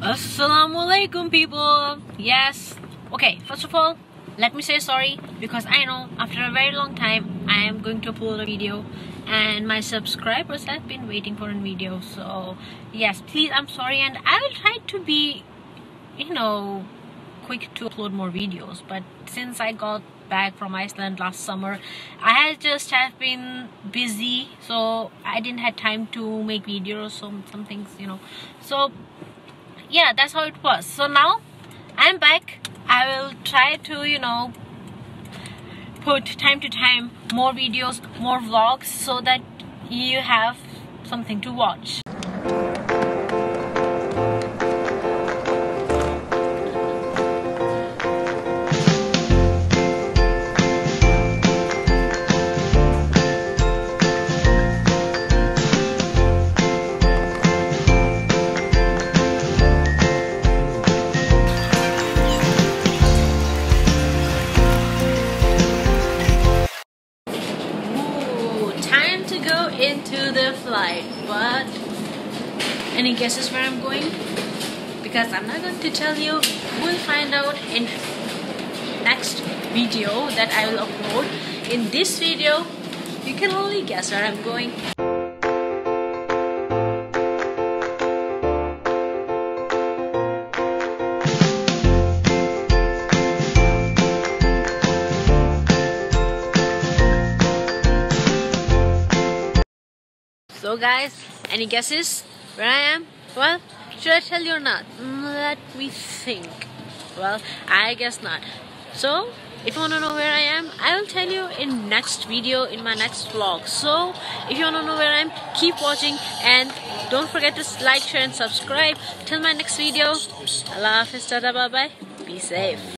Assalamualaikum people. Yes. Okay, first of all, let me say sorry because I know after a very long time I am going to upload a video and my subscribers have been waiting for a video. So yes, please, I'm sorry, and I will try to be, quick to upload more videos. But since I got back from Iceland last summer, I just have been busy, so I didn't have time to make videos, some things, so yeah, that's how it was. So now I'm back. I will try to put time to time more videos, more vlogs, so that you have something to watch. Go into the flight, but any guesses where I'm going? Because I'm not going to tell you. We'll find out in next video that I will upload. In this video, you can only guess where I'm going. So guys, any guesses where I am? Well, should I tell you or not? Let me think. Well, I guess not. So, if you want to know where I am, I will tell you in next video, in my next vlog. So, if you want to know where I am, keep watching and don't forget to like, share and subscribe. Till my next video, Allah Hafiz, tada, bye bye, be safe.